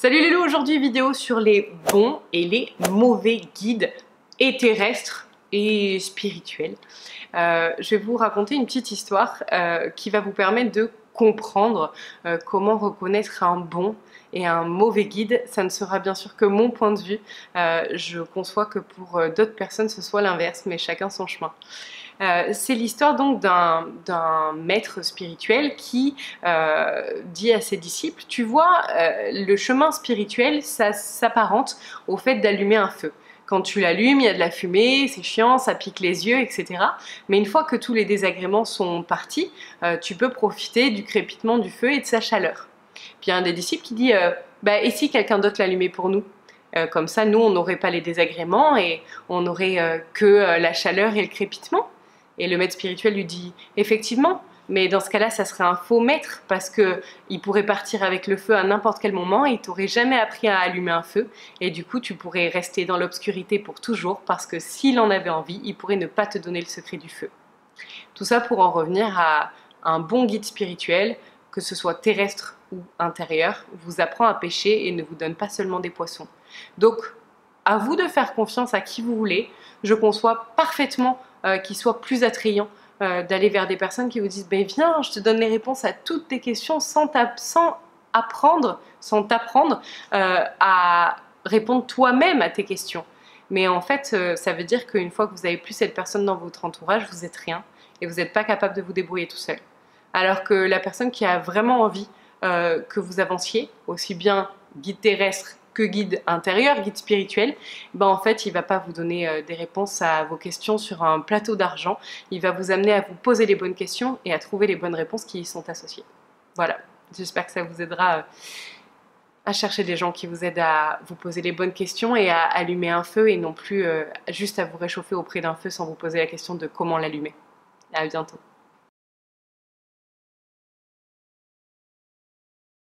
Salut les loups, aujourd'hui vidéo sur les bons et les mauvais guides et terrestres et spirituels. Je vais vous raconter une petite histoire qui va vous permettre de comprendre comment reconnaître un bon et un mauvais guide. Ça ne sera bien sûr que mon point de vue. Je conçois que pour d'autres personnes ce soit l'inverse, mais chacun son chemin. C'est l'histoire donc d'un maître spirituel qui dit à ses disciples, tu vois, le chemin spirituel, ça s'apparente au fait d'allumer un feu. Quand tu l'allumes, il y a de la fumée, c'est chiant, ça pique les yeux, etc. Mais une fois que tous les désagréments sont partis, tu peux profiter du crépitement du feu et de sa chaleur. Puis il y a un des disciples qui dit, et si quelqu'un d'autre l'allumait pour nous ? Comme ça, nous, on n'aurait pas les désagréments et on n'aurait que la chaleur et le crépitement. Et le maître spirituel lui dit « Effectivement, mais dans ce cas-là, ça serait un faux maître parce qu'il pourrait partir avec le feu à n'importe quel moment et il t'aurait jamais appris à allumer un feu. Et du coup, tu pourrais rester dans l'obscurité pour toujours parce que s'il en avait envie, il pourrait ne pas te donner le secret du feu. » Tout ça pour en revenir à un bon guide spirituel, que ce soit terrestre ou intérieur, vous apprend à pêcher et ne vous donne pas seulement des poissons. Donc, à vous de faire confiance à qui vous voulez. Je conçois parfaitement qu'il soit plus attrayant d'aller vers des personnes qui vous disent viens, je te donne les réponses à toutes tes questions sans t'apprendre à répondre toi-même à tes questions. Mais en fait, ça veut dire qu'une fois que vous n'avez plus cette personne dans votre entourage, vous n'êtes rien et vous n'êtes pas capable de vous débrouiller tout seul. Alors que la personne qui a vraiment envie que vous avanciez, aussi bien guide terrestre que guide intérieur, guide spirituel, en fait, il ne va pas vous donner des réponses à vos questions sur un plateau d'argent. Il va vous amener à vous poser les bonnes questions et à trouver les bonnes réponses qui y sont associées. Voilà, j'espère que ça vous aidera à chercher des gens qui vous aident à vous poser les bonnes questions et à allumer un feu et non plus juste à vous réchauffer auprès d'un feu sans vous poser la question de comment l'allumer. À bientôt.